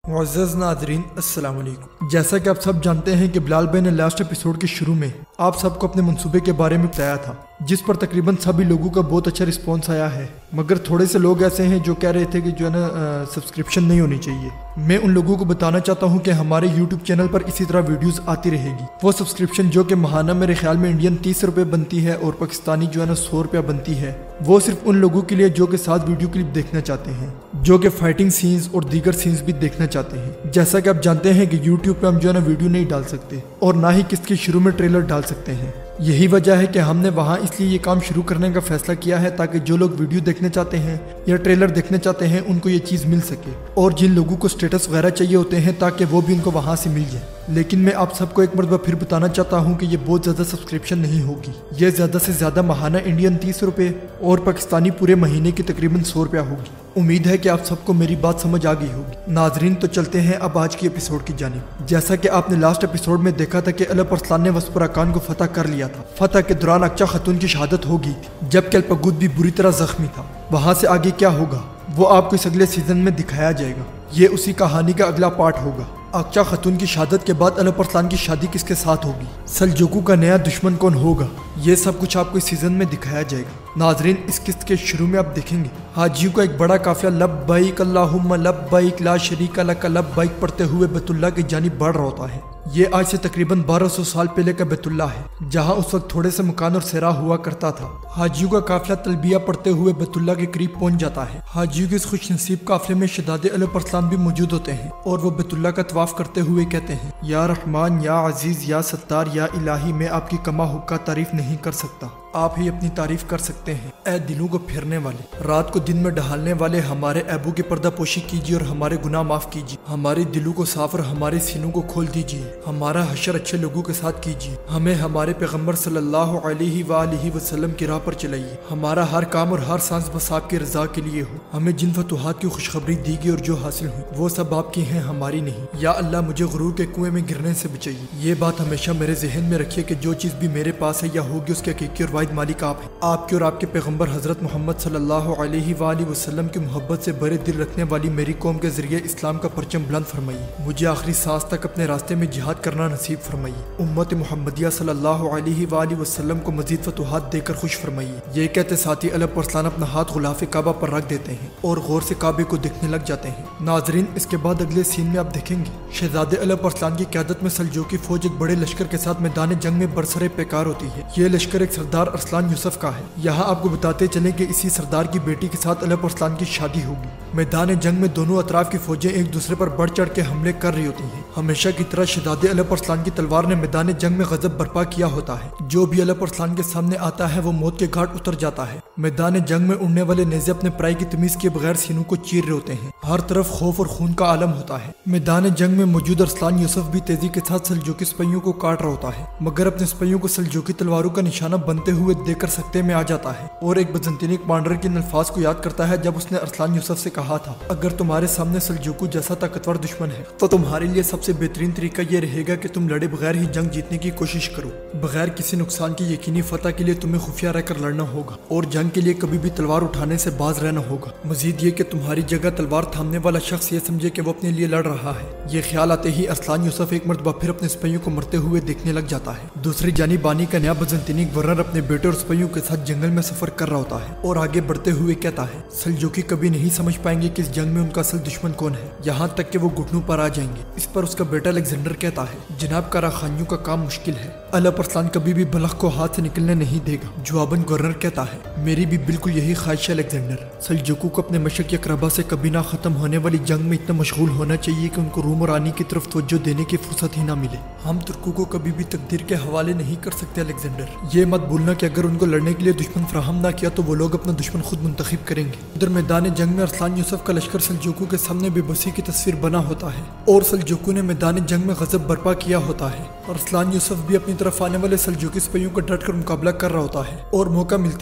मुअज़्ज़ज़ नाज़रीन अस्सलाम वालेकुम। जैसा कि आप सब जानते हैं कि बिलाल भाई ने लास्ट एपिसोड के शुरू में आप सबको अपने मंसूबे के बारे में बताया था, जिस पर तकरीबन सभी लोगों का बहुत अच्छा रिस्पॉन्स आया है। मगर थोड़े से लोग ऐसे हैं जो कह रहे थे कि जो है ना सब्सक्रिप्शन नहीं होनी चाहिए। मैं उन लोगों को बताना चाहता हूं कि हमारे यूट्यूब चैनल पर इसी तरह वीडियोस आती रहेगी। वो सब्सक्रिप्शन जो कि महाना मेरे ख्याल में इंडियन 30 रुपये बनती है और पाकिस्तानी जो है ना 100 रुपया बनती है, वो सिर्फ उन लोगों के लिए जो कि साथ वीडियो क्लिप देखना चाहते हैं, जो कि फाइटिंग सीन्स और दीगर सीन्स भी देखना चाहते हैं। जैसा कि आप जानते हैं कि यूट्यूब पे हम जो है ना वीडियो नहीं डाल सकते और ना ही किसके शुरू में ट्रेलर डाल सकते हैं। यही वजह है कि हमने वहाँ इसलिए ये काम शुरू करने का फैसला किया है ताकि जो लोग वीडियो देखने चाहते हैं या ट्रेलर देखने चाहते हैं उनको ये चीज़ मिल सके, और जिन लोगों को स्टेटस वगैरह चाहिए होते हैं ताकि वो भी उनको वहाँ से मिल जाए। लेकिन मैं आप सबको एक मरतबा फिर बताना चाहता हूँ कि ये बहुत ज़्यादा सब्सक्रिप्शन नहीं होगी। ये ज़्यादा से ज़्यादा महाना इंडियन 30 रुपये और पाकिस्तानी पूरे महीने की तकरीबन 100 रुपया होगी। उम्मीद है कि आप सबको मेरी बात समझ आ गई होगी। नाजरीन, तो चलते हैं अब आज की एपिसोड की जानिब। जैसा कि आपने लास्ट एपिसोड में देखा था कि अलप अरसलान ने वस्पुरा खान को फतह कर लिया था। फतह के दौरान अक्चा खातून की शहादत हो गई थी, जबकि अल्पगुद भी बुरी तरह जख्मी था। वहाँ से आगे क्या होगा वो आपको इस अगले सीजन में दिखाया जाएगा। ये उसी कहानी का अगला पार्ट होगा। अक्चा खातून की शहादत के बाद अलप अरसलान की शादी किसके साथ होगी, सल्जूकू का नया दुश्मन कौन होगा, ये सब कुछ आपको इस सीजन में दिखाया जाएगा। नाजरीन, इस किस्त के शुरू में आप देखेंगे हाजियों का एक बड़ा काफिला लब्बैक अल्लाहुम्मा लब्बैक ला शरीका लक लब्बैक पढ़ते हुए बैतुल्लाह की जानिब बढ़ रहा होता है। ये आज से तकरीबन 1200 साल पहले का बैतुल्ला है, जहाँ उस वक्त थोड़े से मकान और सेरा हुआ करता था। हाजियों का काफिला तलबिया पढ़ते हुए बैतुल्ला के करीब पहुंच जाता है। हाजियों के इस खुशनसीब काफिले में शहजादे अलप अरसलान भी मौजूद होते हैं और वो बैतुल्ला का तवाफ करते हुए कहते हैं, या रहमान या अजीज या सत्तार या इलाही, मैं आपकी कमा हुक्का तारीफ नहीं कर सकता, आप ही अपनी तारीफ कर सकते हैं। ऐ दिलों को फेरने वाले, रात को दिन में ढालने वाले, हमारे ऐबों की पर्दा पोशी कीजिए और हमारे गुनाह माफ कीजिए। हमारे दिलों को साफ और हमारे सीनों को खोल दीजिए। हमारा हशर अच्छे लोगों के साथ कीजिए। हमें हमारे पैगम्बर सल्लल्लाहु अलैहि वसल्लम की राह पर चलाइए। हमारा हर काम और हर सांस बस आपकी रजा के लिए हो। हमें जिन फतुहात की खुशखबरी दी गई और जो हासिल हुई वो सब आपकी हैं, हमारी नहीं। या अल्लाह, मुझे गुरूर के कुएं में गिरने से बचाइए। ये बात हमेशा मेरे जहन में रखिए कि जो चीज़ भी मेरे पास है या होगी उसके हकीकी और वाहिद मालिक आप हैं। आपके और आपके पैगम्बर हजरत मोहम्मद सल्लल्लाहु अलैहि वसल्लम की मोहब्बत से बड़े दिल रखने वाली मेरी कौम के जरिए इस्लाम का परचम बुलंद फरमाइए। मुझे आखिरी सांस तक अपने रास्ते में जिहाद करना नसीब फरमाइए। उम्मत मोहम्मदिया सल्लल्लाहु अलैहि वसल्लम को मजीद फतुहात देकर खुश फरमाइए। ये कहते साथ ही अलप अरसलान अपना हाथ गुलाफ काबा पर रख देते हैं और गौर से काबे को देखने लग जाते हैं। नाजरीन, इसके बाद अगले सीन में आप देखेंगे शहजादे अलप अरसलान की क़यादत में सल्जूकी फौज एक बड़े लश्कर के साथ मैदान जंग में बरसरे पैकार होती है। ये लश्कर एक सरदार अरसलान यूसुफ का है। यहाँ आपको बताते चलें कि इसी सरदार की बेटी के साथ अलप अरसलान की शादी होगी। मैदान जंग में दोनों अतराफ की फौजें एक दूसरे पर बढ़ चढ़ के हमले कर रही होती हैं। हमेशा की तरह शहजादे अलप अरसलान की तलवार ने मैदान जंग में गजब बर्पा किया होता है। जो भी अलप अरसलान के सामने आता है वो मौत के घाट उतर जाता है। मैदान जंग में उड़ने वाले नेज़े अपने पराई की तमीज के बगैर सीनों को चीर रहे होते हैं। हर तरफ खौफ और खून का आलम होता है। मैदान जंग में मौजूद अरसलान यूसुफ भी तेजी के साथ सल्जूकी सिपाहियों को काट रहा होता है, मगर अपने सिपाहियों को सल्जूकी तलवारों का निशाना बनते हुए देखकर सकते में आ जाता है और एक बजंतीनी कमांडर के अल्फाज को याद करता है जब उसने अरसलान यूसुफ से कहा था, अगर तुम्हारे सामने सल्जूकू जैसा ताकतवर दुश्मन है तो तुम्हारे लिए सबसे बेहतरीन तरीका यह रहेगा कि तुम लड़े बगैर ही जंग जीतने की कोशिश करो। बगैर किसी नुकसान की यकीनी फतह के लिए तुम्हें खुफिया रहकर लड़ना होगा और जंग के लिए कभी भी तलवार उठाने से बाज रहना होगा। मजीद ये कि तुम्हारी जगह तलवार थामने वाला शख्स ये समझे कि वो अपने लिए लड़ रहा है। ये ख्याल आते ही अरसलान यूसुफ एक मरतबा फिर अपने सिपाहियों को मरते हुए देखने लग जाता है। दूसरी जानिब बानी का नया बजंतीनी गवर्नर अपने बेटे और सिपाहियों के साथ जंगल में सफर कर रहा होता है और आगे बढ़ते हुए कहता है, सल्जूकी कभी नहीं समझ पाएंगे कि इस जंग में उनका असल दुश्मन कौन है, यहाँ तक कि वो घुटनों पर आ जाएंगे। इस पर उसका बेटा अलेक्जेंडर कहता है, जनाब काराखानियों का काम मुश्किल है, अलप अरसलान कभी भी बलख को हाथ से निकलने नहीं देगा। जवाबन गवर्नर कहता है, मेरी भी बिल्कुल यही ख्वाहिश है अलेक्जेंडर। सल्जूकू को अपने मशक यकरबा से कभी ना खत्म होने वाली जंग में इतना मशगूल होना चाहिए कि उनको रूम और आनी की तरफ तवज्जो देने की फुर्सत ही ना मिले। हम तुर्कों को कभी भी तकदीर के हवाले नहीं कर सकते अलेक्जेंडर। ये मत भूलना कि अगर उनको लड़ने के लिए दुश्मन फ्राहम ना किया तो वो लोग अपना दुश्मन खुद मुंतखब करेंगे। उधर मैदान जंग में अरसलान यूसुफ का लश्कर सल्जूकू के सामने बेबसी की तस्वीर बना होता है और सल्जूकू ने मैदान जंग में गजब बर्पा किया होता है। अरसलान यूसुफ भी अपनी तरफ आने वाले सल्जूकी सिपाहियों का डट कर मुकाबला कर रहा होता है और मौका मिलते ही हैरानी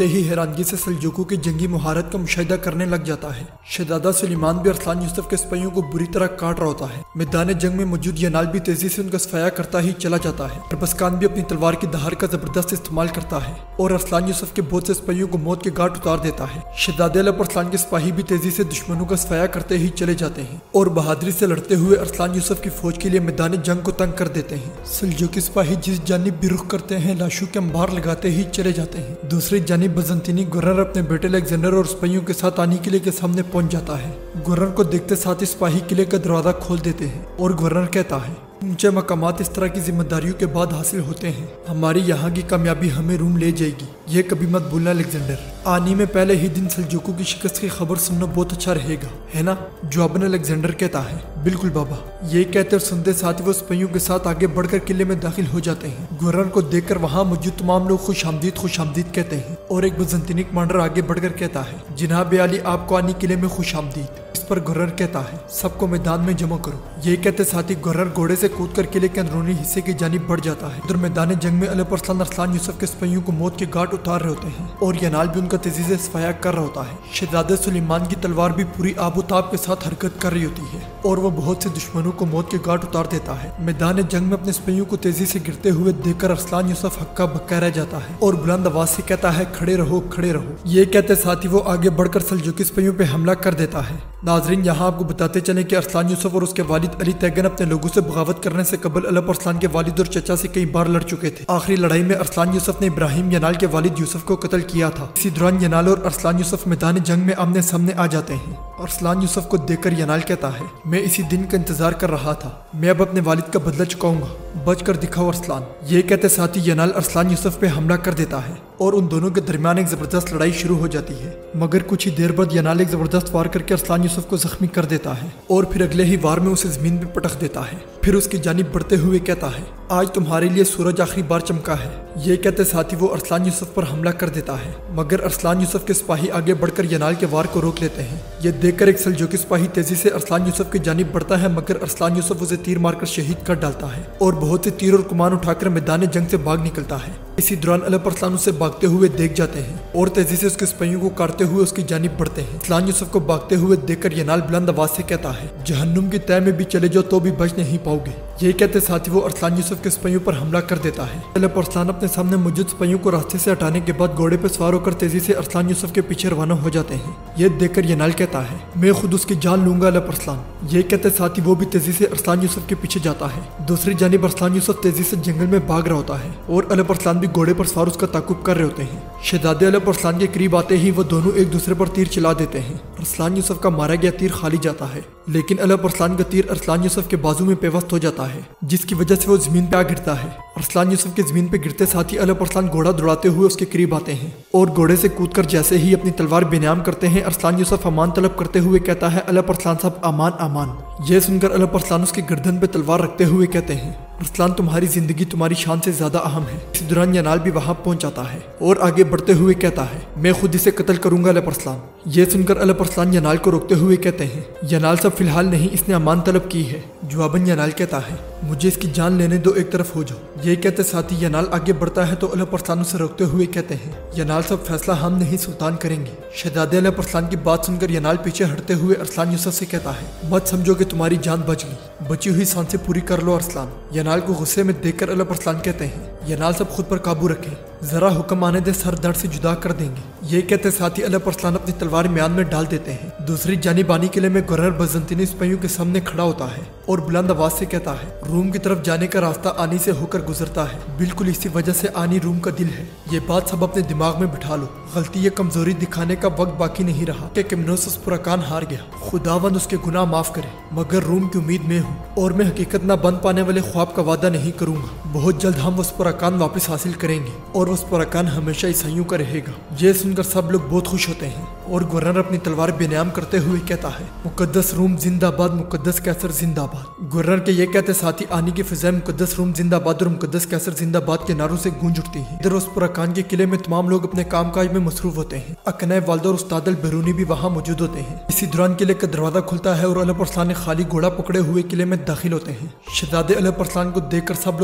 हैरानगी से सल्जूकों की जंगी मुहारत का मुशाहिदा करने लग जाता है। शहजादा सुलेमान भी अरसलान यूसुफ के सिपाहियों को बुरी तरह काट रहा होता है। मैदान जंग में मौजूद यनाल भी तेजी से उनका सफाया करता ही चला जाता है। अरबस्कान भी अपनी तलवार की धार का जबरदस्त इस्तेमाल करता है और अरसलान यूसुफ के बहुत से सिपाहियों को मौत के घाट उतार देता है। शहजादे अरसलान के सिपाही भी तेजी से दुश्मनों का सफाया करते ही चले जाते हैं और बहादुरी से लड़ते हुए अरसलान यूसुफ की फौज के लिए मैदान जंग को तंग कर देते हैं। सल्जूकी सिपाही जिस जानिब भी रुख करते हैं लाशों के अंबार लगाते ही चले जाते हैं। दूसरी जानिब बजंतीनी गुर्रर अपने बेटे अलेक्जेंडर और सिपाहियों के साथ आनी किले के सामने पहुंच जाता है। गुर्रर को देखते साथ ही सिपाही किले का दरवाजा खोल देते हैं और गुर्रर कहता है, ऊंचे मकामात इस तरह की जिम्मेदारियों के बाद हासिल होते हैं। हमारी यहाँ की कामयाबी हमें रूम ले जाएगी, ये कभी मत भूलना अलेक्जेंडर। आनी में पहले ही दिन सल्जूकों की शिकस्त की खबर सुनना बहुत अच्छा रहेगा, है ना? जवाबन अलेक्जेंडर कहता है, बिल्कुल बाबा। ये कहते और सुनते साथ ही वो सिपाहियों के साथ आगे बढ़कर किले में दाखिल हो जाते हैं। गुर्रर को देखकर वहाँ मौजूद तमाम लोग खुश आमदीद कहते हैं और एक बजंतीनी कमांडर आगे बढ़कर कहता है, जनाब अली आपको आनी किले में खुश आमदीद। इस पर गुर्रर कहता है, सबको मैदान में जमा करो। ये कहते साथ ही गुर्रर घोड़े से कूदकर किले के अंदरूनी हिस्से की जानिब बढ़ जाता है। उधर मैदान जंग में अरसलान यूसुफ के सिपाहियों को मौत के घाट उतार रहे होते हैं और यनाल भी उनका तेजी से सफाया कर रहा होता है। शहजादे सुलेमान की तलवार भी पूरी आबोताब के साथ हरकत कर रही होती है और वो बहुत से दुश्मनों को मौत के घाट उतार देता है। मैदान जंग में अपने सिपाहियों को तेजी से गिरते हुए देखकर अरसलान यूसुफ हक्का बक्का रह जाता है और बुलंद आवाज से कहता है, खड़े रहो खड़े रहो। ये कहते साथ ही वो आगे बढ़कर सल्जूकी सिपाहियों पे हमला कर देता है। नाजरीन, यहाँ आपको बताते चले कि अरसलान यूसुफ और उसके वालिद अली तैगन अपने लोगों से बगावत करने से कबल अरसलान के वालिद और चचा से कई बार लड़ चुके थे। आखिरी लड़ाई में अरसलान यूसुफ ने इब्राहिम यनाल के वालिद यूसुफ को कत्ल किया था। इसी दौरान यनाल और अरसलान यूसुफ मैदान जंग में आमने सामने आ जाते हैं। अरसलान यूसुफ को देखकर यनाल कहता है, मैं इसी दिन का इंतजार कर रहा था, मैं अब अपने वालिद का बदला चुकाऊंगा, बचकर दिखाओ अरसलान। ये कहते साथ ही यनाल अरसलान यूसुफ पे हमला कर देता है और उन दोनों के दरमियान एक जबरदस्त लड़ाई शुरू हो जाती है। मगर कुछ ही देर बाद यनाल एक जबरदस्त वार करके अरसलान यूसुफ को जख्मी कर देता है और फिर अगले ही वार में उसे जमीन पे पटक देता है। फिर उसकी जानिब बढ़ते हुए कहता है, आज तुम्हारे लिए सूरज आखिरी बार चमका है। ये कहते साथ ही वो अरसलान यूसुफ पर हमला कर देता है, मगर अरसलान यूसुफ के सिपाही आगे बढ़कर यनाल के वार को रोक लेते हैं। ये देखकर एक सल्जूकी सिपाही तेजी से अरसलान यूसुफ की जानिब बढ़ता है, मगर अरसलान यूसुफ उसे तीर मारकर शहीद कर डालता है और बहुत से तीर और कमान उठाकर मैदान जंग से भाग निकलता है। इसी दौरान अरसलान उसे भागते हुए देख जाते हैं और तेजी से उसके सिपाहियों को काटते हुए उसकी जानिब बढ़ते हैं। अरसलान यूसुफ को भागते हुए देखकर यनाल बुलंद आवाज से कहता है, जहन्नुम की तह में भी चले जाओ तो भी बच नहीं पाओगे। ये कहते साथ ही वो अरसलान यूसुफ के सिपाहियों पर हमला कर देता है। अरसलान अपने सामने मौजूद सिपाहियों को रास्ते से हटाने के बाद घोड़े पर सवार होकर तेजी से अरसलान यूसुफ के पीछे रवाना हो जाते हैं। ये देखकर यनाल कहता है, मैं खुद उसकी जान लूंगा अरसलान। ये कहते साथ ही वो भी तेजी से अरसलान यूसुफ के पीछे जाता है। दूसरी जानिब अरसलान यूसुफ तेजी से जंगल में भाग रहा होता है और अरसलान भी घोड़े पर सवार उसका ताकुब कर रहे होते हैं। शहजादे अरसलान के करीब आते ही वो दोनों एक दूसरे पर तीर चला देते हैं। अरसलान यूसुफ का मारा गया तीर खाली जाता है, लेकिन अरसलान का तीर अरसलान यूसुफ के बाजू में पेवस्त हो जाता है, जिसकी वजह से वो जमीन पे आ गिरता है। अरसलान यूसुफ के जमीन पे गिरते साथ ही अरसलान घोड़ा दौड़ाते हुए उसके करीब आते हैं और घोड़े से कूदकर जैसे ही अपनी तलवार बेनियाम करते हैं, अरसलान यूसुफ अमान तलब करते हुए कहता है, अरसलान साहब अमान अमान। यह सुनकर अरसलान उसकी गर्दन पे तलवार रखते हुए कहते हैं, अरसलान तुम्हारी जिंदगी तुम्हारी शान से ज्यादा अहम है। इस दौरान यनाल भी वहां पहुंच जाता है और आगे बढ़ते हुए कहता है, मैं खुद इसे कत्ल करूंगा अरसलान। ये सुनकर अरसलान यनाल को रोकते हुए कहते हैं, यनाल साहब फिलहाल नहीं, इसने अमान तलब की है। जवाबन यनाल कहता है, मुझे इसकी जान लेने दो, एक तरफ हो जाओ। ये कहते साथ ही यनाल आगे बढ़ता है तो अरसलान उसे रोकते हुए कहते हैं, यनाल साहब फैसला हम नहीं सुल्तान करेंगे। शहजादे अरसलान की बात सुनकर यनाल पीछे हटते हुए अरसलान यूसुफ से कहता है, मत समझो कि तुम्हारी जान बच गई, बची हुई सांसें पूरी कर लो अरसलान। यनाल को गुस्से में देखकर अरसलान कहते हैं, यनाल साहब खुद पर काबू रखें, जरा हुक्म आने दे, सर दर्द से जुदा कर देंगे। ये कहते साथ ही अरसलान अपनी तलवार म्यान में डाल देते हैं। दूसरी जानिब आनी किले में गुर्रर बजंतीनी सिपाहियों के सामने खड़ा होता है और बुलंद आवाज से कहता है, रूम की तरफ जाने का रास्ता आनी से होकर गुजरता है, बिल्कुल इसी वजह से आनी रूम का दिल है। ये बात सब अपने दिमाग में बिठा लो, गलती या कमजोरी दिखाने का वक्त बाकी नहीं रहा कि किमनोसस पुरकान हार गया, खुदावंद उसके गुनाह माफ करे, मगर रूम की उम्मीद में हूँ और मैं हकीकत न बन पाने वाले ख्वाब का वादा नहीं करूंगा। बहुत जल्द हम उस पुरकान वापस हासिल करेंगे और उस पुरकान हमेशा ईसाइयों का रहेगा। ये सुनकर सब लोग बहुत खुश होते हैं और गुर्रर अपनी तलवार बेनियाम करते हुए कहता है, मुकद्दस रूम जिंदाबाद, मुकद्दस कैसर जिंदाबाद। गुर्रर के ये कहते साथ ही आनी की फिजाएं मुकद्दस रूम जिंदाबाद और मुकद्दस कैसर जिंदाबाद के नारों से गूंज उठती हैं। इधर उस पुरकान के किले में तमाम लोग अपने कामकाज में मसरूफ होते हैं। अकने वालदा और उस्ताद अल बेरूनी भी वहाँ मौजूद होते हैं। इसी दौरान किले का दरवाजा खुलता है और अरसलान खाली घोड़ा पकड़े हुए किले में दाखिल होते हैं। शहजादे अरसलान को देखकर सब लोग बहुत खुश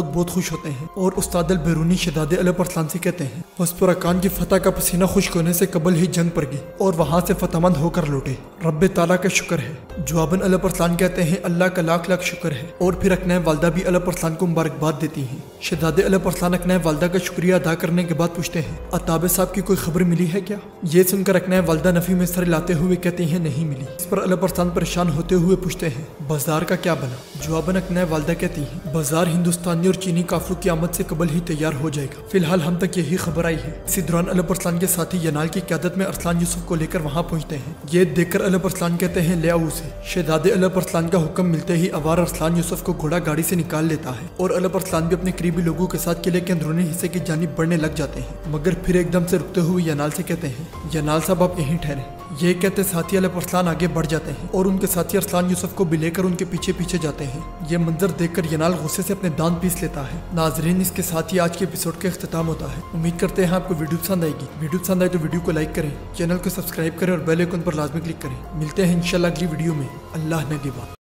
खुश होते हैं और उस्ताद अल बैरूनी शहजादे अल अरसलान से कहते हैं वस्पुरकान की फतह का पसीना खुश्क होने से कबल ही जंग पड़ गई और वहाँ से फतहमंद होकर लौटे। रब्बे ताला का शुक्र है। जवाबन अल अरसलान कहते हैं अल्लाह का लाख लाख शुक्र है। और फिर अकनैब वालदा भी अल अरसलान को मुबारकबाद देती हैं। शहजादे अल अरसलान अकनैब वालदा का शुक्रिया अदा करने के बाद पूछते हैं अताबे साहब की कोई खबर मिली है क्या? ये सुनकर अकनैब वालदा नफी में सर लाते हुए कहती हैं नहीं मिली। इस पर अल अरसलान परेशान होते हुए पूछते हैं बाजार का क्या बना? जवाबन अकनैब वालदा कहती हैं बाजार हिंदुस्तानी और चीनी काफिलों की आमद से कबल ही तैयार हो जाएगा। फिलहाल हम तक यही खबर आई है। इसी दौरान अल अरसलान के साथी यनाल की क़यादत में अरसलान यूसुफ को लेकर वहाँ पहुँचते हैं। ये देखकर अल अरसलान कहते हैं ले आओ उसे। शहजादे अल अरसलान का हुक्म मिलते ही अवार अरसलान यूसुफ को घोड़ा गाड़ी से निकाल लेता है और अल अरसलान भी अपने करीबी लोगों के साथ किले के अंदरूनी हिस्से की जानिब बढ़ने लग जाते हैं, मगर फिर एकदम से रुकते हुए यनाल से कहते हैं यनाल साहब आप यहीं ठहरे। ये कहते साथी अल अरसलान आगे बढ़ जाते हैं और उनके साथी अरसलान यूसुफ को भी लेकर उनके पीछे पीछे जाते हैं। ये मंजर देखकर यनाल गुस्से से अपने दांत पीस लेता है। नाजरीन, इसके साथ ही आज के एपिसोड का इख्तिताम होता है। उम्मीद करते हैं आपको वीडियो पसंद आएगी। वीडियो पसंद आए तो वीडियो को लाइक करें, चैनल को सब्सक्राइब करें और बेल आइकन पर लाजमी क्लिक करें। मिलते हैं इंशाल्लाह अगली वीडियो में। अल्लाह नगेबान।